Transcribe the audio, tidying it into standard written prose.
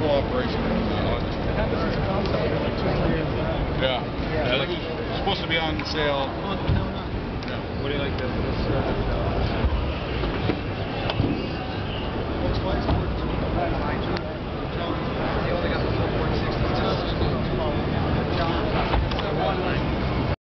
full operation in August. It happens as a concept. It's like 2 years. Yeah. It was supposed to be on sale. Oh, no, not. No. What do you like this?